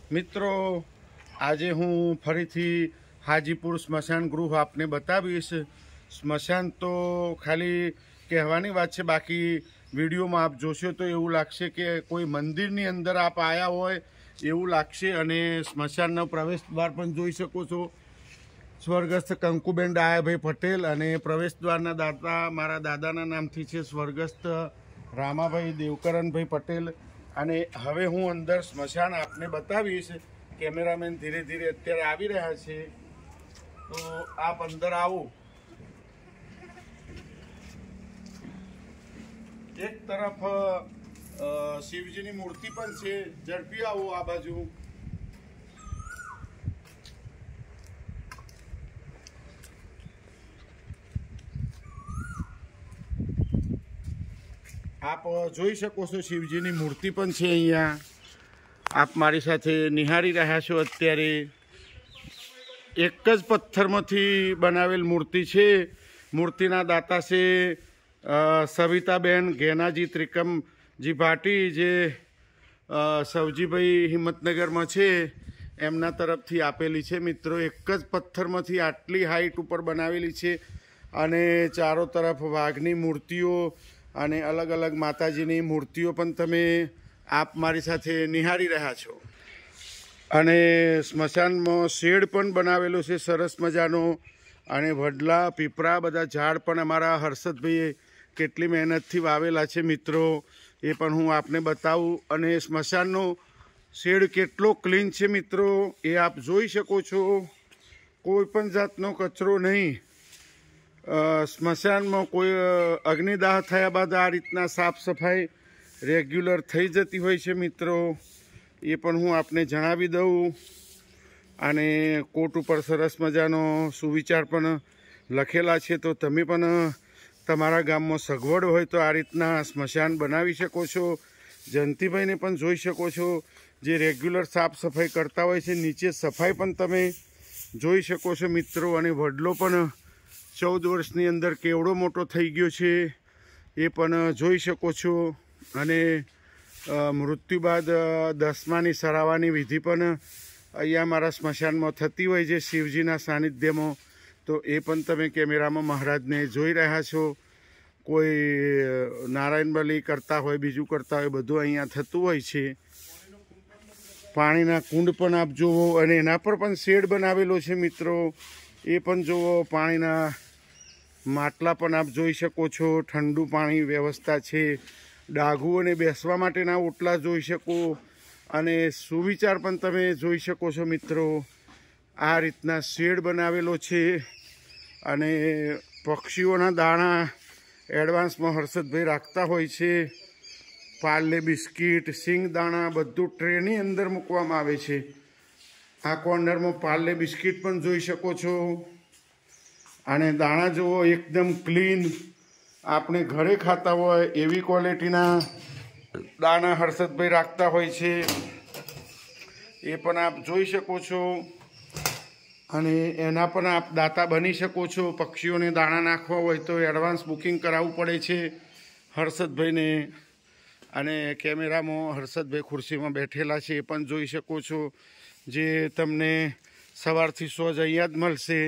મિત્રો આજે હું ફરીથી હાજીપુર સ્મશાન ગૃહ આપને બતાવીશ। સ્મશાન તો ખાલી કહેવાની વાત છે, બાકી વિડીયોમાં આપ જોશો તો એવું લાગશે કે કોઈ મંદિરની અંદર આપ આવ્યા હોય એવું લાગશે। અને સ્મશાનનો પ્રવેશ દ્વાર પણ જોઈ શકો છો। સ્વર્ગસ્થ કંકુબેન ડાયાભાઈ પટેલ અને પ્રવેશ દ્વારના દાતા મારા દાદાના નામથી છે સ્વર્ગસ્થ રામાભાઈ દેવકરણભાઈ પટેલ। અને હવે હું અંદર સ્મશાન આપને બતાવીશ। કેમેરામેન ધીરે ધીરે અત્યારે આવી રહ્યા છે, તો આપ અંદર આવો। એક તરફ શિવજીની મૂર્તિ પણ છે, ઝડપી આવો આ બાજુ। આપ જોઈ શકો છો શિવજીની મૂર્તિ પણ છે અહીંયા। આપ મારી સાથે નિહાળી રહ્યા છો। અત્યારે એક જ પથ્થરમાંથી બનાવેલ મૂર્તિ છે। મૂર્તિના દાતા છે સવિતાબેન ઘેનાજી ત્રિકમજી ભાટી, જે સવજીભાઈ હિંમતનગરમાં છે એમના તરફથી આપેલી છે। મિત્રો એક જ પથ્થરમાંથી આટલી હાઈટ ઉપર બનાવેલી છે અને ચારો તરફ વાઘની મૂર્તિઓ અને અલગ અલગ માતાજીની મૂર્તિઓ પણ તમે આપ મારી સાથે નિહાળી રહ્યા છો। અને સ્મશાનમાં શેડ પણ બનાવેલો છે સરસ મજાનો, અને વડલા પીપળા બધા ઝાડ પણ અમારા હર્ષદભાઈએ કેટલી મહેનતથી વાવેલા છે મિત્રો, એ પણ હું આપને બતાવું। અને સ્મશાનનો શેડ કેટલો ક્લીન છે મિત્રો, એ આપ જોઈ શકો છો। કોઈ પણ જાતનો કચરો નહીં। સ્મશાનમાં કોઈ અગ્નિદાહ થયા બાદ આ રીતના સાફ સફાઈ રેગ્યુલર થઈ જતી હોય છે મિત્રો, એ પણ હું આપને જણાવી દઉં। અને કોટ ઉપર સરસ મજાનો સુવિચાર પણ લખેલા છે, તો તમે પણ તમારા ગામમાં સગવડ હોય તો આ રીતના સ્મશાન બનાવી શકો છો। જયંતિભાઈને પણ જોઈ શકો છો, જે રેગ્યુલર સાફ સફાઈ કરતા હોય છે। નીચે સફાઈ પણ તમે જોઈ શકો છો મિત્રો। અને વડલો પણ 14 વર્ષની અંદર કેવડો મોટો થઈ ગયો છે એ પણ જોઈ શકો છો। અને મૃત્યુ બાદ દસમાની સરાવાની વિધિ પણ અહીંયા મારા સ્મશાનમાં થતી હોય છે શિવજીના સાનિધ્યમાં, તો એ પણ તમે કેમેરામાં મહારાજને જોઈ રહ્યા છો। કોઈ નારાયણ બલી કરતા હોય, બીજું કરતા હોય, બધું અહીંયા થતું હોય છે। પાણીના કુંડ પણ આપ જુઓ, અને એના પર પણ શેડ બનાવેલો છે મિત્રો, એ પણ જુઓ। પાણીના માટલા પણ આપ જોઈ શકો છો, ઠંડુ પાણી વ્યવસ્થા છે। ડાઘુઓને બેસવા માટેના ઓટલા જોઈ શકો, અને સુવિચાર પણ તમે જોઈ શકો છો મિત્રો। આ રીતના શેડ બનાવેલો છે। અને પક્ષીઓના દાણા એડવાન્સમાં હર્ષદભાઈ રાખતા હોય છે। પાર્લે બિસ્કીટ, સિંગ દાણા બધું ટ્રેની અંદર મૂકવામાં આવે છે। આ કોર્નરમાં પાર્લે બિસ્કીટ પણ જોઈ શકો છો। અને દાણા જુઓ, એકદમ ક્લીન, આપણે ઘરે ખાતા હોય એવી ક્વોલિટીના દાણા હર્ષદભાઈ રાખતા હોય છે, એ પણ આપ જોઈ શકો છો। અને એના પણ આપ દાતા બની શકો છો। પક્ષીઓને દાણા નાખવા હોય તો એડવાન્સ બુકિંગ કરાવવું પડે છે હર્ષદભાઈને। અને કેમેરામાં હર્ષદભાઈ ખુરશીમાં બેઠેલા છે, એ પણ જોઈ શકો છો, જે તમને સવારથી સોજ અહીંયા જ મળશે।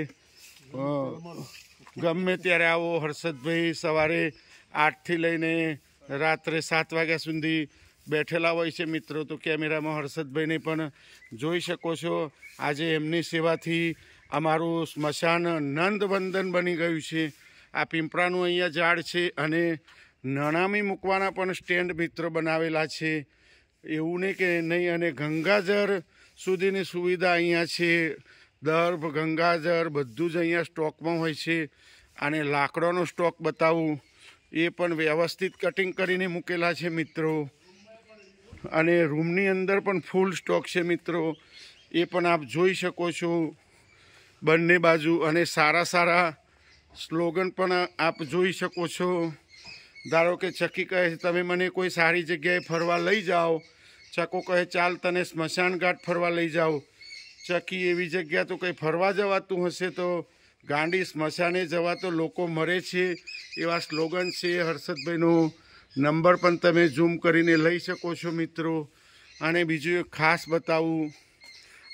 ગમે ત્યારે આવો, હર્ષદભાઈ સવારે 8થી લઈને રાત્રે 7 વાગ્યા સુધી બેઠેલા હોય છે મિત્રો। તો કેમેરામાં હર્ષદભાઈને પણ જોઈ શકો છો। આજે એમની સેવાથી અમારું સ્મશાન નંદવંદન બની ગયું છે। આ પીંપળાનું અહીંયા ઝાડ છે, અને નણામી મૂકવાના પણ સ્ટેન્ડ મિત્રો બનાવેલા છે, એવું નહીં કે નહીં। અને ગંગાજળ સુધીની સુવિધા અહીંયા છે। દર્ભ, ગંગાજળ બધું જ અહીંયા સ્ટોકમાં હોય છે। અને લાકડાનો સ્ટોક બતાવું, એ પણ વ્યવસ્થિત કટિંગ કરીને મૂકેલા છે મિત્રો। અને રૂમની અંદર પણ ફૂલ સ્ટોક છે મિત્રો, એ પણ આપ જોઈ શકો છો બંને બાજુ। અને સારા સારા સ્લોગન પણ આપ જોઈ શકો છો। ધારો કે ચકી કહે તમે મને કોઈ સારી જગ્યાએ ફરવા લઈ જાઓ, ચકો કહે ચાલ તને સ્મશાન ઘાટ ફરવા લઈ જાઓ। ચકી એવી જગ્યા તો કંઈ ફરવા જવાતું હશે તો ગાંડી સ્મશાને જવા તો લોકો મરે છે, એવા સ્લોગન છે હર્ષદભાઈનો। નંબર પણ તમે ઝૂમ કરીને લઈ શકો છો મિત્રો। અને બીજું એક ખાસ બતાવું,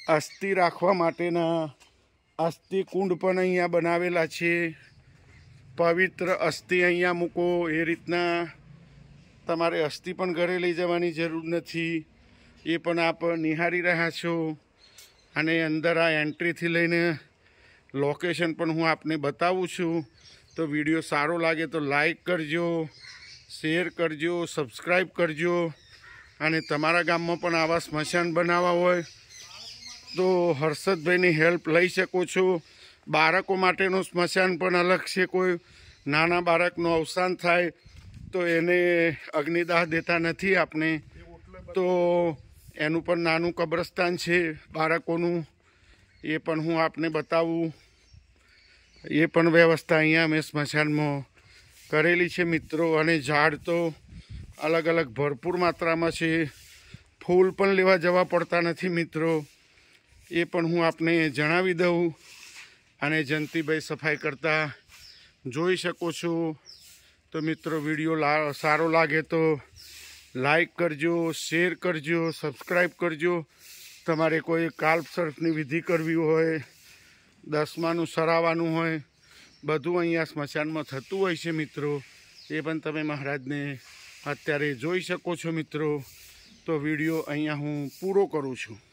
અસ્થિ રાખવા માટેના અસ્થિ કુંડ પણ અહીંયા બનાવેલા છે. પવિત્ર અસ્થિ અહીંયા મૂકો. એ રીતના તમારે અસ્થિ પણ ઘરે લઈ જવાની જરૂર નથી. એ પણ આપ નિહાળી રહ્યા છો. અને અંદર આ એન્ટ્રીથી લઈને લોકેશન પણ હું આપને બતાવું છું. તો વિડીયો સારો લાગે તો લાઈક કરજો, શેર કરજો, સબસ્ક્રાઈબ કરજો. અને તમારા ગામમાં પણ આવા સ્મશાન બનાવવા હોય તો હર્ષદભાઈની હેલ્પ લઈ શકો છો. બાળકો માટેનું સ્મશાન પણ અલગ છે. કોઈ નાના બાળકનું અવસાન થાય તો એને અગ્નિદાહ દેતા નથી આપણે, તો એનું પણ નાનું કબ્રસ્તાન છે બાળકોનું. એ પણ હું આપને બતાવું. એ પણ વ્યવસ્થા અહીંયા મેં સ્મશાનમાં કરેલી છે મિત્રો. અને ઝાડ તો અલગ અલગ ભરપૂર માત્રામાં છે. ફૂલ પણ લેવા જવા પડતા નથી મિત્રો. એ પણ હું આપને જણાવી દઉં. અને જયંતિભાઈ સફાઈ કરતા જોઈ શકો છો. તો મિત્રો વિડીયો સારો લાગે તો લાઈક કરજો, શેર કરજો, સબસ્ક્રાઈબ કરજો. તમારે કોઈ કાલ્પ સર્પની વિધિ કરવી હોય, દસમાનું સરાવવાનું હોય, બધું અહીંયા સ્મશાનમાં થતું હોય છે મિત્રો. એ પણ તમે મહારાજને અત્યારે જોઈ શકો છો મિત્રો. તો વિડીયો અહીંયા હું પૂરો કરું છું.